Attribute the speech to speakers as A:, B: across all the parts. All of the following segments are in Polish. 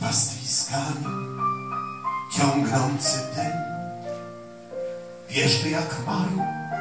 A: pastwiskami, ciągnący ten, wierzby jak mają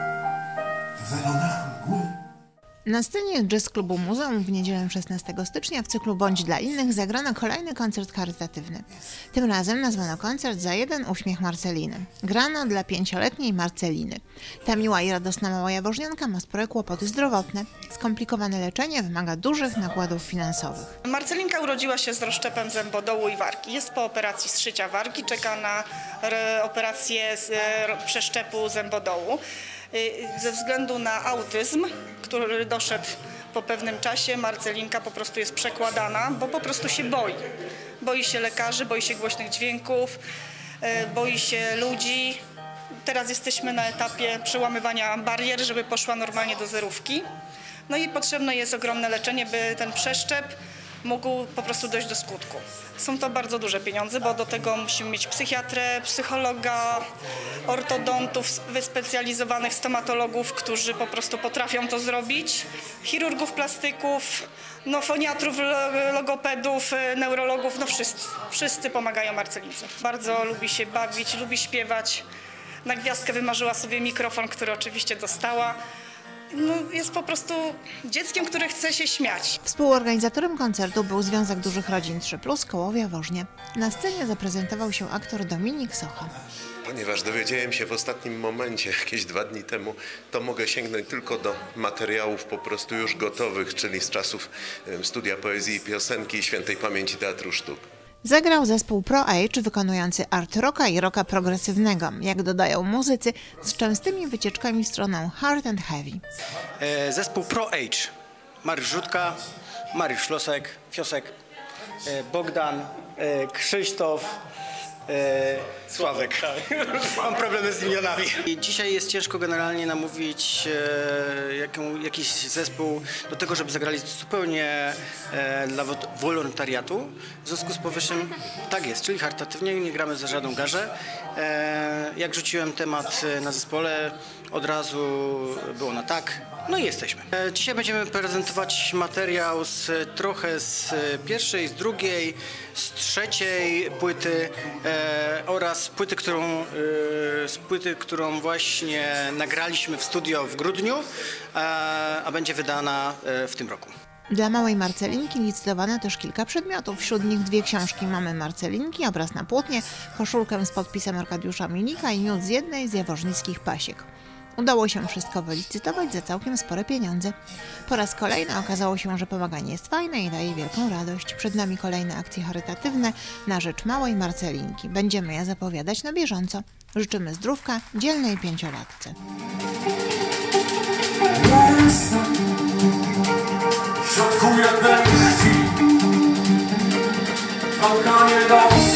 A: w welonach mgły.
B: Na scenie Jazz Klubu Muzeum w niedzielę 16 stycznia w cyklu Bądź dla innych zagrano kolejny koncert charytatywny. Tym razem nazwano koncert Za jeden uśmiech Marceliny. Grano dla 5-letniej Marceliny. Ta miła i radosna mała jaworznianka ma spore kłopoty zdrowotne. Skomplikowane leczenie wymaga dużych nakładów finansowych.
C: Marcelinka urodziła się z rozszczepem zębodołu i wargi. Jest po operacji zszycia wargi, czeka na operację przeszczepu zębodołu. Ze względu na autyzm, który doszedł po pewnym czasie, Marcelinka po prostu jest przekładana, bo po prostu się boi. Boi się lekarzy, boi się głośnych dźwięków, boi się ludzi. Teraz jesteśmy na etapie przełamywania barier, żeby poszła normalnie do zerówki. No i potrzebne jest ogromne leczenie, by ten przeszczep mógł po prostu dojść do skutku. Są to bardzo duże pieniądze, bo do tego musimy mieć psychiatrę, psychologa, ortodontów, wyspecjalizowanych stomatologów, którzy po prostu potrafią to zrobić, chirurgów plastyków, foniatrów, logopedów, neurologów, wszyscy pomagają Marcelince. Bardzo lubi się bawić, lubi śpiewać. Na gwiazdkę wymarzyła sobie mikrofon, który oczywiście dostała. Jest po prostu dzieckiem, które chce się śmiać.
B: Współorganizatorem koncertu był Związek Dużych Rodzin 3+, koło w Jaworznie. Na scenie zaprezentował się aktor Dominik Socha.
D: Ponieważ dowiedziałem się w ostatnim momencie, jakieś 2 dni temu, to mogę sięgnąć tylko do materiałów po prostu już gotowych, czyli z czasów studia poezji i piosenki i świętej pamięci Teatru Sztuk.
B: Zagrał zespół Pro Age wykonujący art rocka i rocka progresywnego, jak dodają muzycy, z częstymi wycieczkami w stronę hard and heavy.
E: Zespół Pro Age. Mariusz Rzutka, Mariusz Losek, Fiosek, Bogdan, Krzysztof, Sławek. Mam problemy z imionami. I dzisiaj jest ciężko generalnie namówić jakiś zespół do tego, żeby zagrali zupełnie dla wolontariatu. W związku z powyższym tak jest, czyli charytatywnie, nie gramy za żadną garzę. Jak rzuciłem temat na zespole, od razu było na tak. No i jesteśmy. Dzisiaj będziemy prezentować materiał trochę z pierwszej, z drugiej, z trzeciej płyty oraz z płyty, którą właśnie nagraliśmy w studio w grudniu, a będzie wydana w tym roku.
B: Dla małej Marcelinki licytowano też kilka przedmiotów. Wśród nich 2 książki Mamy Marcelinki, obraz na płótnie, koszulkę z podpisem Arkadiusza Milika i miód z jednej z jaworznickich pasiek. Udało się wszystko wylicytować za całkiem spore pieniądze. Po raz kolejny okazało się, że pomaganie jest fajne i daje wielką radość. Przed nami kolejne akcje charytatywne na rzecz małej Marcelinki. Będziemy je zapowiadać na bieżąco. Życzymy zdrówka dzielnej 5-latce.
A: W środku jednej krwi, w balkanie dom.